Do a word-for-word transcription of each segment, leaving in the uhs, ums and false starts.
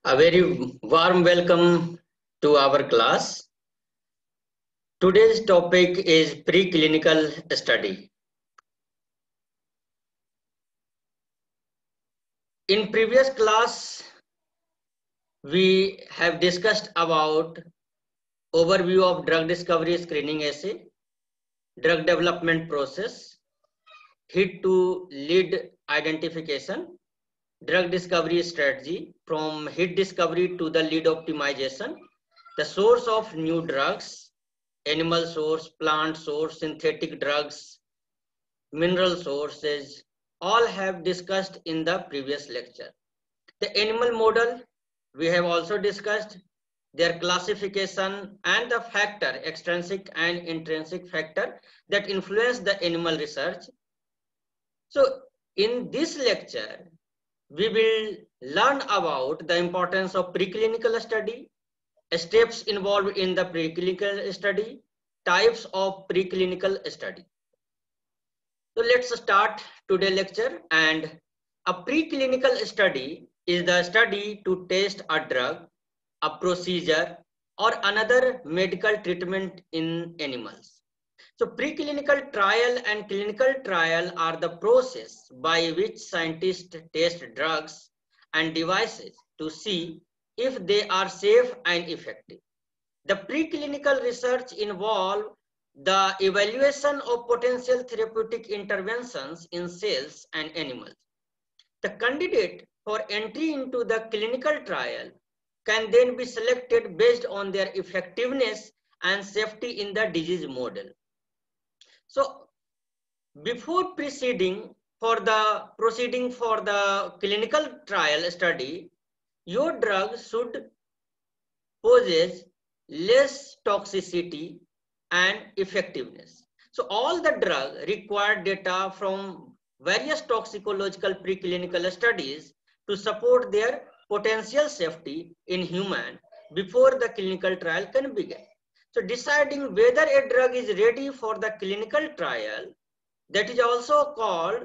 A very warm welcome to our class. Today's topic is preclinical study. In previous class, we have discussed about overview of drug discovery screening assay, drug development process, hit to lead identification, drug discovery strategy from hit discovery to the lead optimization, the source of new drugs, animal source, plant source, synthetic drugs, mineral sources, all have discussed in the previous lecture. The animal model, we have also discussed their classification and the factor, extrinsic and intrinsic factor that influence the animal research. So in this lecture, we will learn about the importance of preclinical study, steps involved in the preclinical study, types of preclinical study. So let's start today's lecture. And a preclinical study is the study to test a drug, a procedure, or another medical treatment in animals. So preclinical trial and clinical trial are the process by which scientists test drugs and devices to see if they are safe and effective. The preclinical research involves the evaluation of potential therapeutic interventions in cells and animals. The candidate for entry into the clinical trial can then be selected based on their effectiveness and safety in the disease model. So before proceeding for the proceeding for the clinical trial study, your drug should possess less toxicity and effectiveness. So all the drug required data from various toxicological preclinical studies to support their potential safety in human before the clinical trial can begin. So deciding whether a drug is ready for the clinical trial, that is also called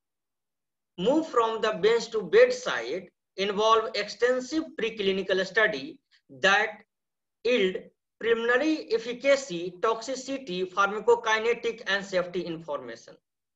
move from the bench to bedside, involve extensive preclinical study that yield preliminary efficacy, toxicity, pharmacokinetic, and safety information.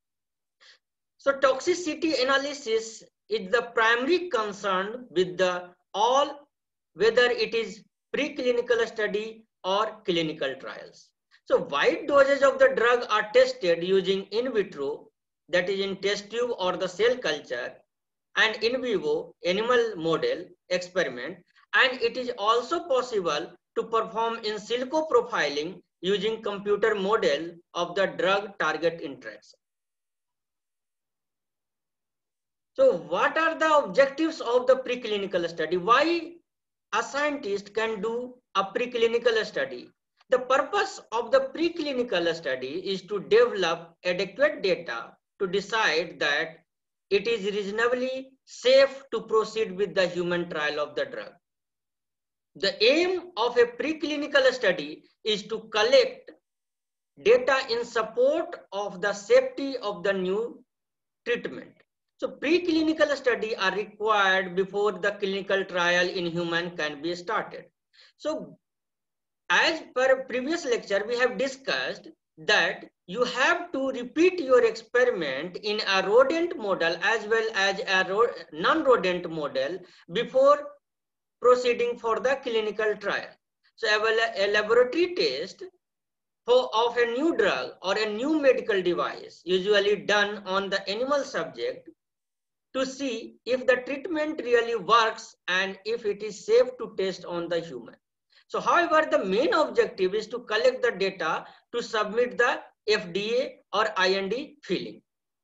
So toxicity analysis is the primary concern with the all, whether it is preclinical study or clinical trials. So wide doses of the drug are tested using in vitro, that is in test tube or the cell culture, and in vivo animal model experiment, and it is also possible to perform in silico profiling using computer model of the drug target interaction. So what are the objectives of the preclinical study? Why a scientist can do a preclinical study? The purpose of the preclinical study is to develop adequate data to decide that it is reasonably safe to proceed with the human trial of the drug. The aim of a preclinical study is to collect data in support of the safety of the new treatment. So preclinical studies are required before the clinical trial in human can be started. So as per previous lecture, we have discussed that you have to repeat your experiment in a rodent model as well as a non-rodent model before proceeding for the clinical trial. So a laboratory test for, of a new drug or a new medical device usually done on the animal subject to see if the treatment really works and if it is safe to test on the human. So however, the main objective is to collect the data to submit the F D A or I N D filing.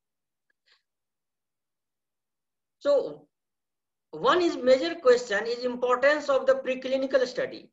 So one is major question is importance of the preclinical study.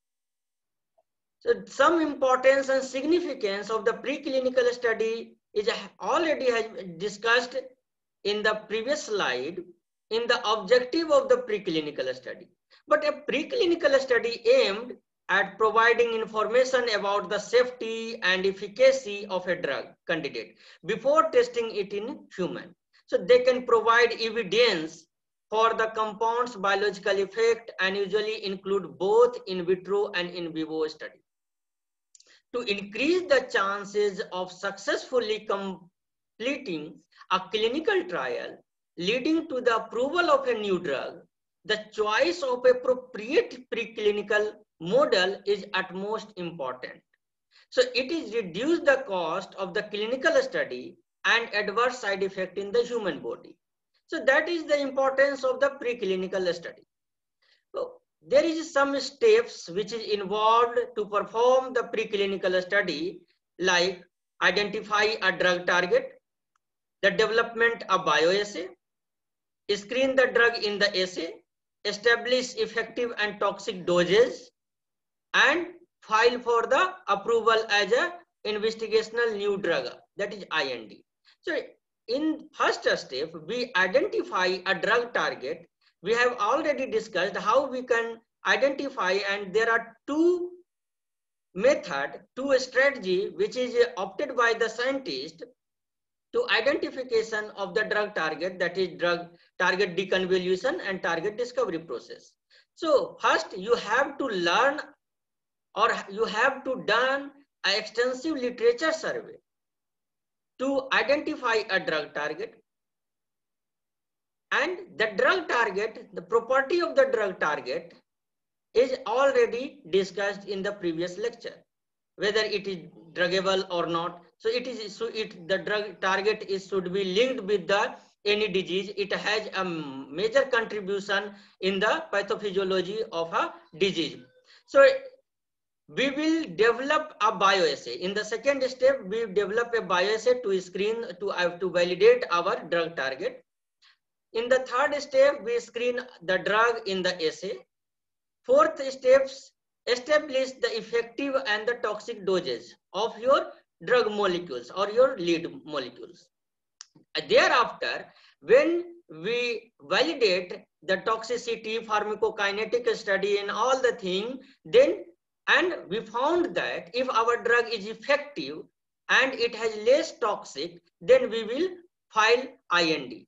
So some importance and significance of the preclinical study is already has discussed in the previous slide in the objective of the preclinical study. But a preclinical study aimed at providing information about the safety and efficacy of a drug candidate before testing it in human. So they can provide evidence for the compound's biological effect and usually include both in vitro and in vivo study. To increase the chances of successfully completing a clinical trial leading to the approval of a new drug, the choice of appropriate preclinical model is utmost important. So it is reduce the cost of the clinical study and adverse side effect in the human body. So that is the importance of the preclinical study. So there is some steps which is involved to perform the preclinical study, like identify a drug target, the development of bioassay, screen the drug in the assay, establish effective and toxic doses, and file for the approval as a investigational new drug, that is I N D. So in first step, we identify a drug target. We have already discussed how we can identify, and there are two method, two strategy which is opted by the scientist to identification of the drug target, that is drug target deconvolution and target discovery process. So first you have to learn, or you have to done an extensive literature survey to identify a drug target. And the drug target, the property of the drug target is already discussed in the previous lecture, whether it is druggable or not. So it is, so it, the drug target is should be linked with the any disease. It has a major contribution in the pathophysiology of a disease. So we will develop a bioassay. In the second step, we develop a bioassay to screen, to, uh, to validate our drug target. In the third step, we screen the drug in the assay. Fourth steps, establish the effective and the toxic doses of your drug molecules or your lead molecules. Thereafter, when we validate the toxicity, pharmacokinetic study and all the thing, then and we found that if our drug is effective and it has less toxic, then we will file I N D.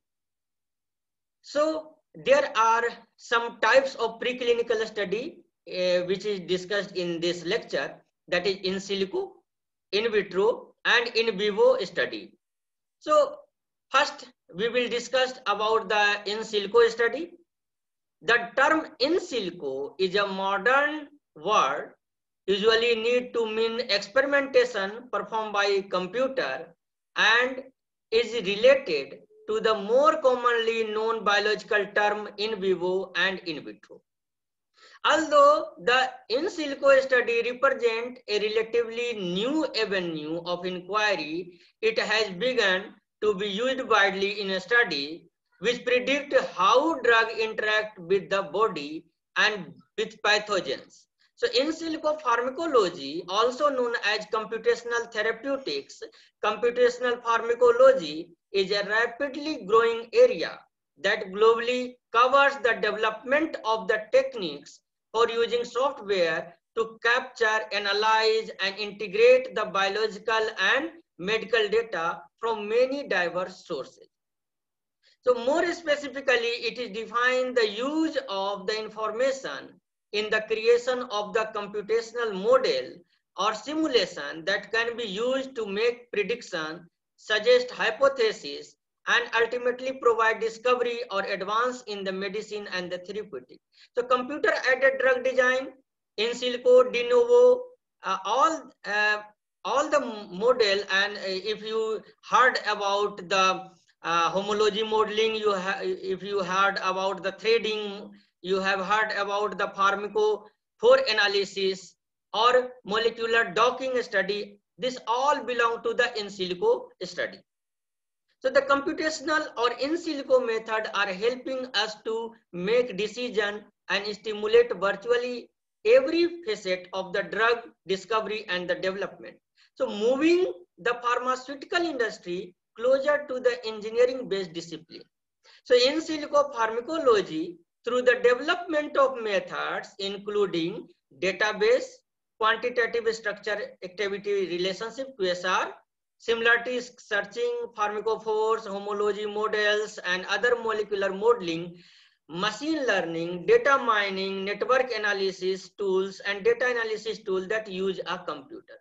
So there are some types of preclinical study uh, which is discussed in this lecture, that is in silico, in vitro and in vivo study. So first we will discuss about the in silico study. The term in silico is a modern word, usually need to mean experimentation performed by computer and is related to the more commonly known biological term in vivo and in vitro. Although the in silico study represents a relatively new avenue of inquiry, it has begun to be used widely in a study which predict how drugs interact with the body and with pathogens. So in silico pharmacology, also known as computational therapeutics, computational pharmacology is a rapidly growing area that globally covers the development of the techniques for using software to capture, analyze, and integrate the biological and medical data from many diverse sources. So more specifically, it is defined the use of the information in the creation of the computational model or simulation that can be used to make prediction, suggest hypotheses, and ultimately provide discovery or advance in the medicine and the therapeutic. So computer-aided drug design, in silico, de novo, uh, all uh, all the model, and uh, if you heard about the uh, homology modeling, you have, if you heard about the threading, you have heard about the pharmacophore analysis or molecular docking study. This all belong to the in silico study. So the computational or in silico method are helping us to make decision and stimulate virtually every facet of the drug discovery and the development. So moving the pharmaceutical industry closer to the engineering based discipline. So in silico pharmacology, through the development of methods including database, quantitative structure activity relationship Q S R, similarity searching, pharmacophores, homology models, and other molecular modeling, machine learning, data mining, network analysis tools, and data analysis tools that use a computer.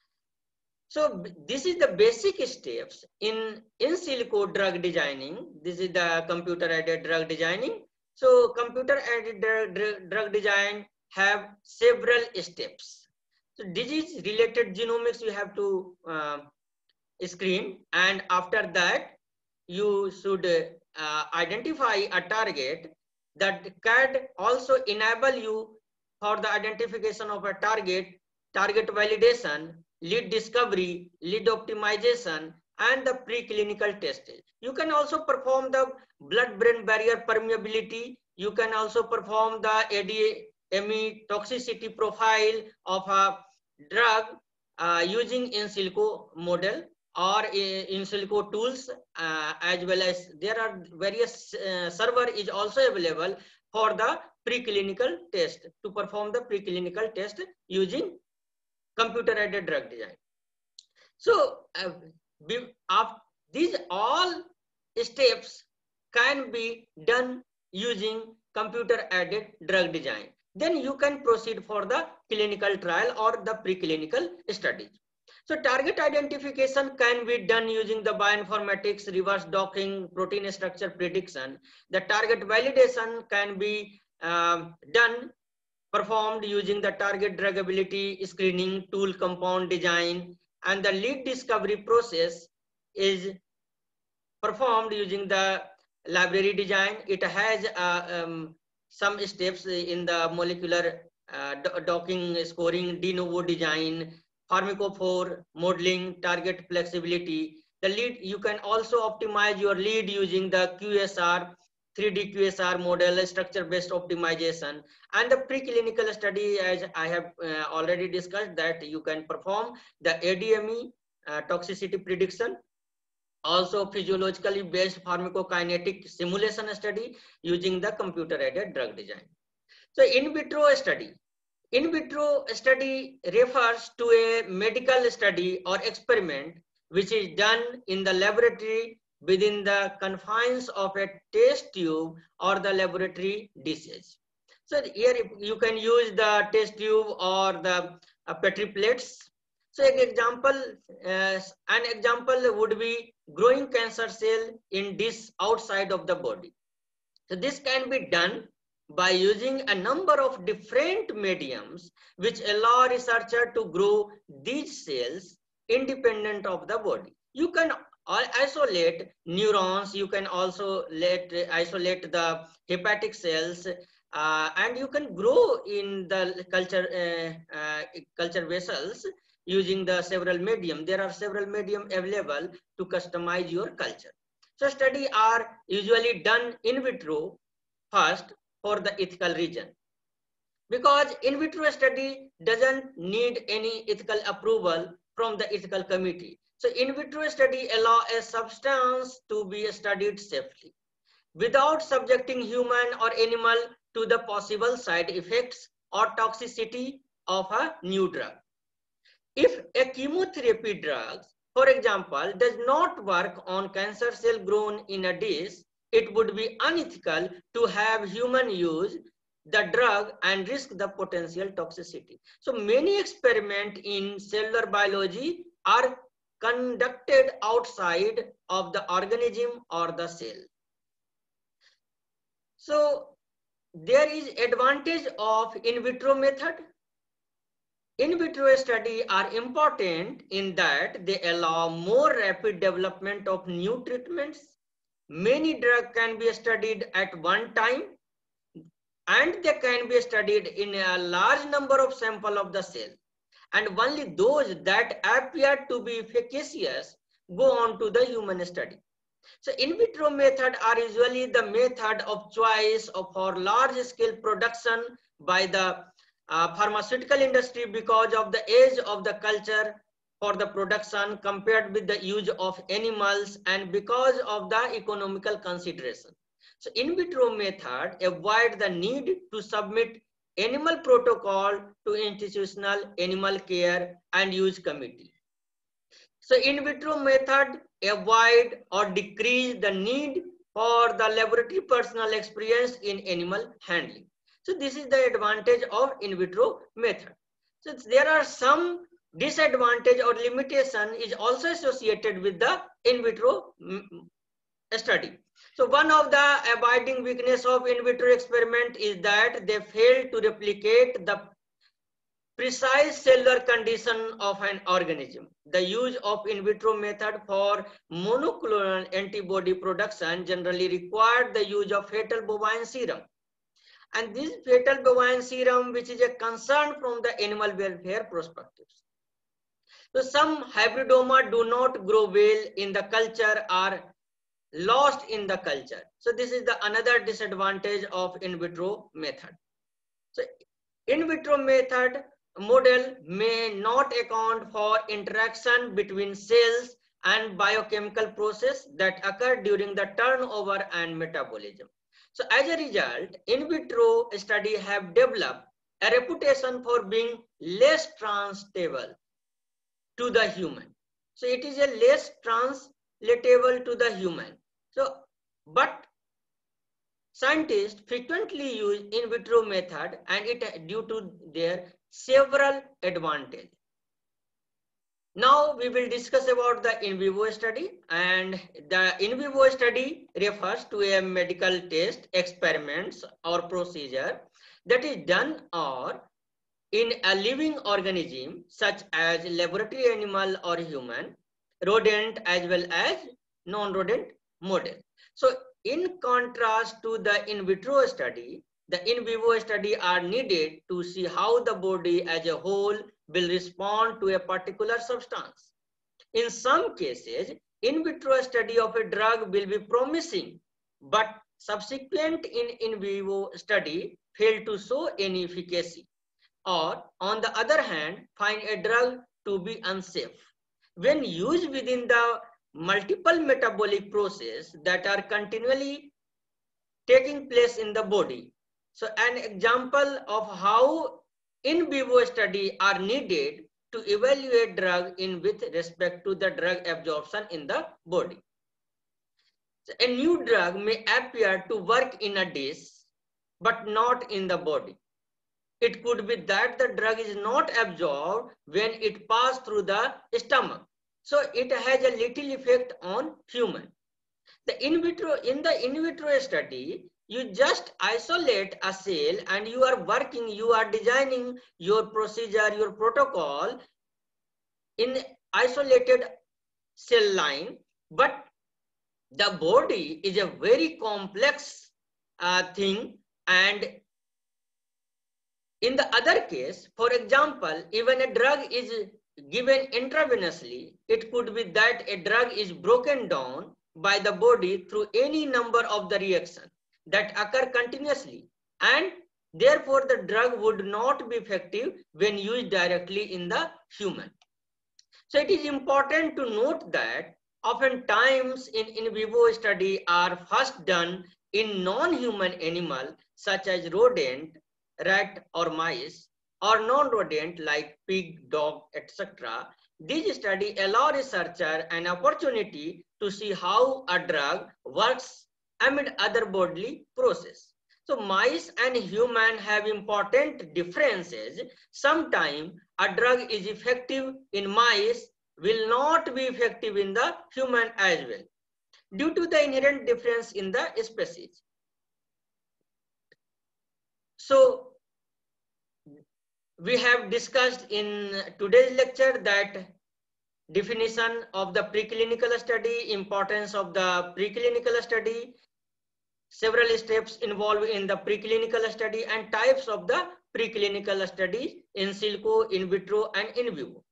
So this is the basic steps in in silico drug designing. This is the computer aided drug designing. So computer aided drug, drug design have several steps. So disease related genomics you have to uh, screen, and after that you should uh, identify a target. That can also enable you for the identification of a target, target validation, lead discovery, lead optimization, and the preclinical testing. You can also perform the blood-brain barrier permeability. You can also perform the A D M E toxicity profile of a drug uh, using in silico model or in silico tools, uh, as well as there are various uh, server is also available for the preclinical test, to perform the preclinical test using computer aided drug design. So uh, of these all steps can be done using computer aided drug design. Then you can proceed for the clinical trial or the preclinical studies. So target identification can be done using the bioinformatics, reverse docking, protein structure prediction. The target validation can be um, done, performed using the target druggability screening tool compound design, and the lead discovery process is performed using the library design. It has uh, um, some steps in the molecular uh, docking, scoring, de novo design, pharmacophore modeling, target flexibility. The lead, you can also optimize your lead using the Q S R, three D Q S R model, structure based optimization, and the preclinical study, as I have uh, already discussed, that you can perform the A D M E uh, toxicity prediction, also physiologically based pharmacokinetic simulation study using the computer aided drug design. So in vitro study. In vitro study refers to a medical study or experiment which is done in the laboratory within the confines of a test tube or the laboratory dishes. So here you can use the test tube or the uh, Petri plates. So an example, uh, an example would be growing cancer cell in dish outside of the body. So this can be done by using a number of different mediums which allow researcher to grow these cells independent of the body. You can isolate neurons, you can also let isolate the hepatic cells, uh, and you can grow in the culture uh, uh, culture vessels using the several medium. There are several medium available to customize your culture. So studies are usually done in vitro first for the ethical reason, because in vitro study doesn't need any ethical approval from the ethical committee. So in vitro study allow a substance to be studied safely without subjecting human or animal to the possible side effects or toxicity of a new drug. If a chemotherapy drug, for example, does not work on cancer cell grown in a dish, it would be unethical to have human use the drug and risk the potential toxicity. So many experiments in cellular biology are conducted outside of the organism or the cell. So there is advantage of in vitro method. In vitro studies are important in that they allow more rapid development of new treatments. Many drugs can be studied at one time, and they can be studied in a large number of samples of the cell. And only those that appear to be efficacious go on to the human study. So in vitro method are usually the method of choice of for large scale production by the uh, pharmaceutical industry because of the age of the culture for the production compared with the use of animals and because of the economical consideration. So in vitro method avoid the need to submit animal protocol to institutional animal care and use committee. So in vitro method avoid or decrease the need for the laboratory personal experience in animal handling. So this is the advantage of in vitro method. So there are some disadvantage or limitation is also associated with the in vitro study. So one of the abiding weakness of in vitro experiment is that they fail to replicate the precise cellular condition of an organism. The use of in vitro method for monoclonal antibody production generally required the use of fetal bovine serum. And this fetal bovine serum, which is a concern from the animal welfare perspectives. So some hybridoma do not grow well in the culture or lost in the culture. So this is the another disadvantage of in vitro method. So in vitro method model may not account for interaction between cells and biochemical process that occur during the turnover and metabolism. So as a result, in vitro study have developed a reputation for being less translatable to the human. So it is a less translatable to the human. So, but scientists frequently use in vitro method and it due to their several advantages. Now we will discuss about the in vivo study, and the in vivo study refers to a medical test, experiments or procedure that is done or in a living organism such as laboratory animal or human, rodent as well as non-rodent model. So in contrast to the in vitro study, the in vivo study are needed to see how the body as a whole will respond to a particular substance. In some cases, in vitro study of a drug will be promising, but subsequent in in vivo study fail to show any efficacy, or on the other hand, find a drug to be unsafe. When used within the multiple metabolic processes that are continually taking place in the body. So an example of how in vivo study are needed to evaluate drug in with respect to the drug absorption in the body. So a new drug may appear to work in a dish, but not in the body. It could be that the drug is not absorbed when it passes through the stomach. So it has a little effect on human. The in vitro, in the in vitro study, you just isolate a cell and you are working, you are designing your procedure, your protocol in isolated cell line, but the body is a very complex uh, thing. And in the other case, for example, even a drug is given intravenously, it could be that a drug is broken down by the body through any number of the reactions that occur continuously, and therefore the drug would not be effective when used directly in the human. So it is important to note that oftentimes in in vivo study are first done in non-human animal such as rodent, rat or mice, or non-rodent like pig, dog, et cetera. These studies allow researcher an opportunity to see how a drug works amid other bodily processes. So mice and human have important differences. Sometimes a drug is effective in mice will not be effective in the human as well, due to the inherent difference in the species. So we have discussed in today's lecture that definition of the preclinical study, importance of the preclinical study, several steps involved in the preclinical study, and types of the preclinical studies in silico, in vitro, and in vivo.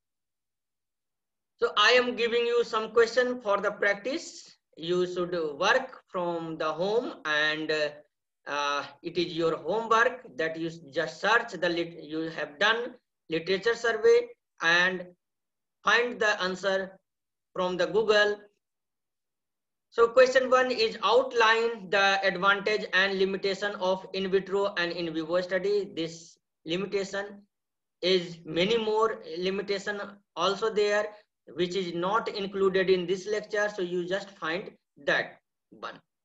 So I am giving you some question for the practice. You should work from the home, and uh, uh, it is your homework that you just search the lit you have done literature survey and find the answer from the Google. So question one is outline the advantage and limitation of in vitro and in vivo study. This limitation is many more limitation also there, which is not included in this lecture. So you just find that one.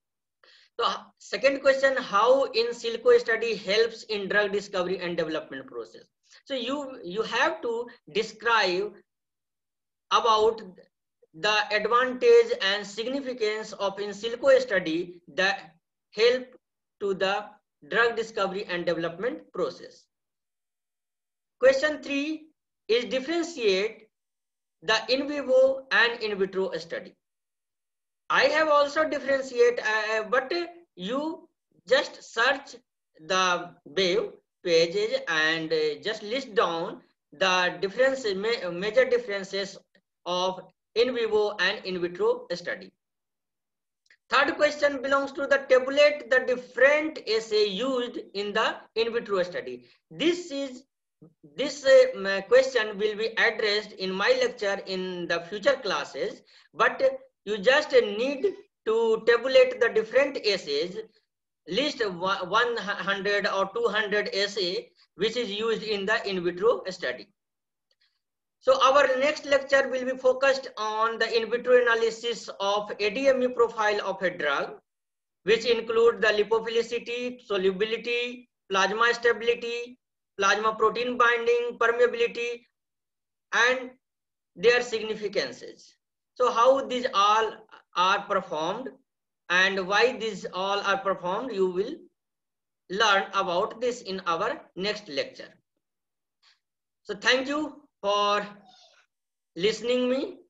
So second question, how in silico study helps in drug discovery and development process. So you you have to describe about the advantage and significance of in silico study that help to the drug discovery and development process. Question three is differentiate the in vivo and in vitro study. I have also differentiate, uh, but you just search the web pages and uh, just list down the differences, major differences of in vivo and in vitro study. Third question belongs to the tabulate the different assay used in the in vitro study. This is this uh, question will be addressed in my lecture in the future classes, but you just need to tabulate the different assays, list one hundred or two hundred assay which is used in the in vitro study. So our next lecture will be focused on the in vitro analysis of A D M E profile of a drug, which include the lipophilicity, solubility, plasma stability, plasma protein binding, permeability, and their significances. So how these all are performed and why these all are performed, you will learn about this in our next lecture. So thank you for listening me.